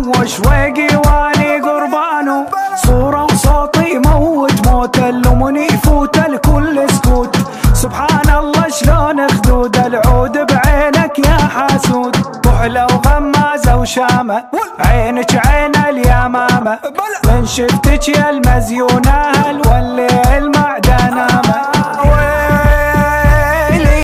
وشويقي واني قربانه، صورة وصوتي يموت موت، اللومني يفوت الكل سكوت. سبحان الله شلون خدود العود بعينك يا حاسود، كحلة وغمازة وشامة عينك عين اليمامة، من شفتك يا المزيونة هل والليل